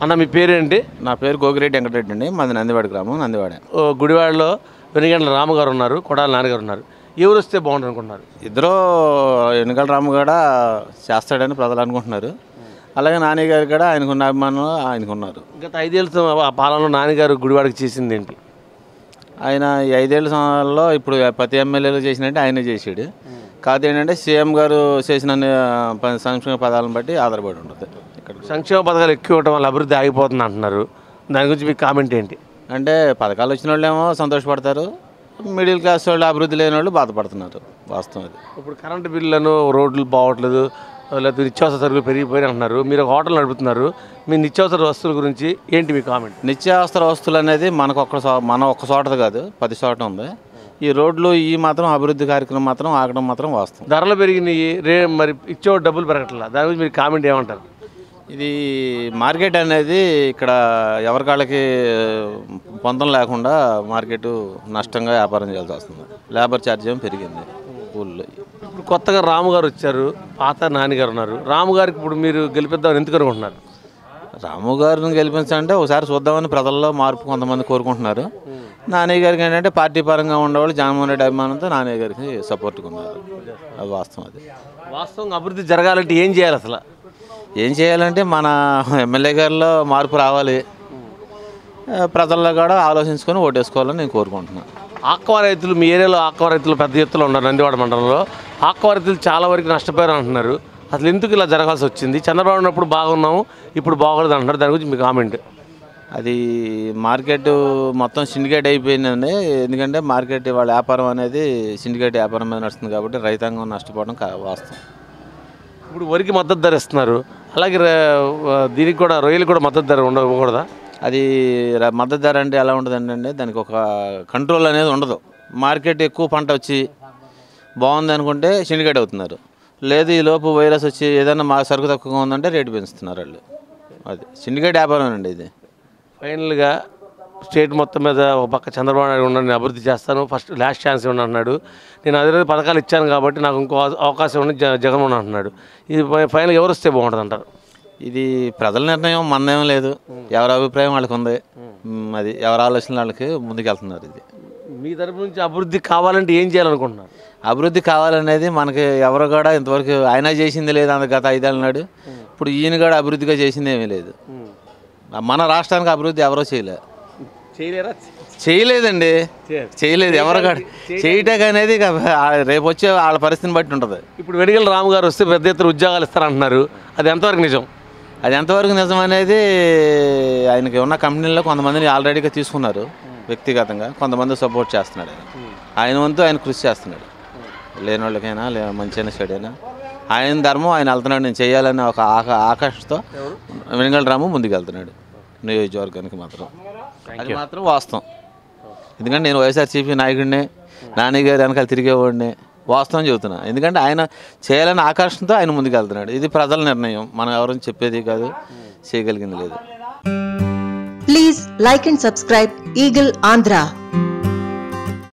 అన్న మీ పేరేంటి? నా పేరు గోగిరెడ్డి వెంకటరెడ్డి అండి. మాది నందివాడ గ్రామం, నందివాడ. గుడివాడలో వెనుగండ్ల రామగారు ఉన్నారు, కొడాలి నాన్నగారు ఉన్నారు. ఎవరు వస్తే బాగుంటుంది అనుకుంటున్నారు? ఇద్దరు వెనుగల రాము కూడా చేస్తాడని ప్రజలు అనుకుంటున్నారు. అలాగే నాని గారు కూడా ఆయనకున్న అభిమానులు ఆయనకున్నారు. గత 5 ఏళ్ళ పాలనలో నాన్నగారు గుడివాడకి చేసింది ఏంటి? ఆయన ఈ 5 ఏళ్ల సంవత్సరాల్లో ఇప్పుడు ప్రతి ఎమ్మెల్యేలు చేసినట్టే ఆయనే చేసాడు. కాదు ఏంటంటే సీఎం గారు చేసిన సంక్షేమ పదాలను బట్టి ఆధారపడి ఉంటుంది. ఇక్కడ సంక్షేమ పథకాలు ఎక్కువ ఇవ్వడం వల్ల అభివృద్ధి ఆగిపోతుంది అంటున్నారు. దాని గురించి మీ కామెంట్ ఏంటి? అంటే పథకాలు వచ్చిన వాళ్ళు ఏమో సంతోషపడతారు, మిడిల్ క్లాస్ వాళ్ళు అభివృద్ధి లేని వాళ్ళు బాధపడుతున్నారు. వాస్తవం అది. ఇప్పుడు కరెంటు బిల్లులను, రోడ్లు బాగోట్లేదు, లేకపోతే నిత్యావసర సరుకులు పెరిగిపోయి అంటున్నారు. మీరు ఒక హోటల్ నడుపుతున్నారు, మీ నిత్యావసర వస్తువుల గురించి ఏంటి మీ కామెంట్? నిత్యావసర వస్తువులు అనేది మన ఒక్క చోటది కాదు, 10 చోట ఉంది. ఈ రోడ్లు ఈ మాత్రం అభివృద్ధి కార్యక్రమం మాత్రం ఆగడం మాత్రం వాస్తవం. ధరలు పెరిగినాయి, మరి ఇచ్చే డబ్బులు పెరగట్లా. దాని గురించి మీరు కామెంట్ ఏమంటారు? ఇది మార్కెట్ అనేది ఇక్కడ ఎవరికాళ్ళకి పొందం లేకుండా మార్కెట్ నష్టంగా వ్యాపారం చేయాల్సి వస్తుంది. లేబర్ ఛార్జ్ ఏమో పెరిగింది ఊళ్ళో. ఇప్పుడు కొత్తగా రాము గారు వచ్చారు, పాత నాన్నగారు ఉన్నారు. రాము గారికి ఇప్పుడు మీరు గెలిపిద్దామని ఎందుకు అనుకుంటున్నారు? రాము గారిని గెలిపించాలంటే ఒకసారి చూద్దామని ప్రజల్లో మార్పు కొంతమంది కోరుకుంటున్నారు. నాని గారికి ఏంటంటే పార్టీ పరంగా ఉండేవాళ్ళు జగన్మోహన్ రెడ్డి అభిమానంతో నాని గారికి సపోర్ట్గా ఉన్నారు. అది వాస్తవం. అది వాస్తవంగా అభివృద్ధి జరగాలంటే ఏం చేయాలి? అసలు ఏం చేయాలంటే మన ఎమ్మెల్యే గారిలో మార్పు రావాలి, ప్రజల్లో కూడా ఆలోచించుకొని ఓటేసుకోవాలని నేను కోరుకుంటున్నాను. ఆక్వా రైతులు, మీ ఏరియాలో ఆక్వా రైతులు పెద్ద ఎత్తులో ఉన్నారు. నందివాడ మండలంలో ఆక్వా రైతులు చాలా వరకు నష్టపోయారు అంటున్నారు. అసలు ఎందుకు ఇలా జరగాల్సి వచ్చింది? చంద్రబాబు ఉన్నప్పుడు బాగున్నాము, ఇప్పుడు బాగోలేదు అంటున్నారు. దాని గురించి మీ కామెంట్? అది మార్కెట్ మొత్తం సిండికేట్ అయిపోయిందండి. ఎందుకంటే మార్కెట్ వాళ్ళ వ్యాపారం అనేది సిండికేట్ వ్యాపారం మీద నడుస్తుంది కాబట్టి రైతాంగం నష్టపోవడం వాస్తవం. ఇప్పుడు వరికి మద్దతు ధర ఇస్తున్నారు, అలాగే దీనికి కూడా రొయ్యలు కూడా మద్దతు ధర ఉండకూడదా? అది మద్దతు ధర అంటే ఎలా ఉంటుందంటే దానికి ఒక కంట్రోల్ అనేది ఉండదు. మార్కెట్ ఎక్కువ పంట వచ్చి బాగుంది అనుకుంటే సిండికేట్ అవుతున్నారు, లేదు ఈ లోపు వైరస్ వచ్చి ఏదైనా మా సరుకు తక్కువగా ఉందంటే రేటు పెంచుతున్నారు వాళ్ళు. అది సిండికేట్ వ్యాపారం అండి ఇది. ఫైనల్గా స్టేట్ మొత్తం మీద ఒక పక్క చంద్రబాబు నాయుడు ఉన్నాడు, నేను అభివృద్ధి చేస్తాను, లాస్ట్ ఛాన్స్ ఇవ్వండి అంటున్నాడు. నేను అదే పథకాలు ఇచ్చాను కాబట్టి నాకు ఇంకో అవకాశం ఉండి జగన్మోహన్ అంటున్నాడు. ఇది ఫైనల్గా ఎవరు వస్తే బాగుంటుంది అంటారు? ఇది ప్రజల నిర్ణయం, మనదేం లేదు. ఎవరి అభిప్రాయం వాళ్ళకి ఉంది. అది ఎవరి ఆలోచనలు వాళ్ళకి ముందుకెళ్తున్నారు. ఇది మీ తరపు నుంచి అభివృద్ధి కావాలంటే ఏం చేయాలనుకుంటున్నారు? అభివృద్ధి కావాలనేది మనకి ఎవరు కూడా ఇంతవరకు ఆయన చేసింది లేదు. అంత గత 5 ఏళ్ళ నాడు ఇప్పుడు ఈయన కూడా అభివృద్ధిగా చేసింది ఏమీ లేదు. మన రాష్ట్రానికి అభివృద్ధి ఎవరో చేయలేదండి, చేయలేదు. ఎవరు కూడా చేయటం అనేది రేపు వచ్చే వాళ్ళ పరిస్థితిని బట్టి ఉంటుంది. ఇప్పుడు వెనుగల రాము గారు వస్తే పెద్ద ఎత్తున ఉద్యోగాలు ఇస్తారంటున్నారు, అది ఎంతవరకు నిజం? అది ఎంతవరకు నిజం అనేది ఆయనకి ఉన్న కంపెనీల్లో కొంతమందిని ఆల్రెడీగా తీసుకున్నారు వ్యక్తిగతంగా, కొంతమంది సపోర్ట్ చేస్తున్నాడు. ఆయన వంతు ఆయన కృషి చేస్తున్నాడు. లేని వాళ్ళకైనా మంచి చెడైనా ఆయన ధర్మం ఆయన వెళ్తున్నాడు. నేను చేయాలని ఒక ఆకాశంతో వెనుగల రాము ముందుకెళ్తున్నాడు నియోజకవర్గానికి మాత్రం. అది మాత్రం వాస్తవం. ఎందుకంటే నేను వైఎస్ఆర్సీపీ నాయకుడిని, నాని గారి వెనకాల తిరిగేవాడిని. వాస్తవం చెబుతున్నా. ఎందుకంటే ఆయన చేయాలని ఆకర్షణతో ఆయన ముందుకెళ్తున్నాడు. ఇది ప్రజల నిర్ణయం, మనం ఎవరైనా చెప్పేది కాదు, చేయగలిగింది లేదు. Please like and subscribe eagle Andhra.